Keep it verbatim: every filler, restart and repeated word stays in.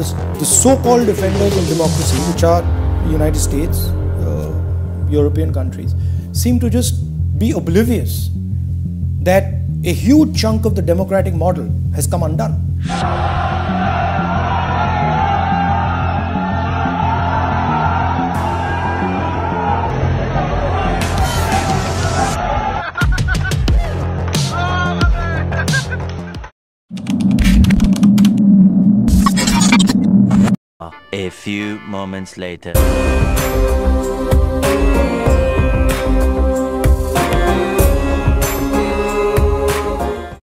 the, the so-called defenders of democracy, which are United States, uh, European countries, seem to just be oblivious that a huge chunk of the democratic model has come undone. A few moments later.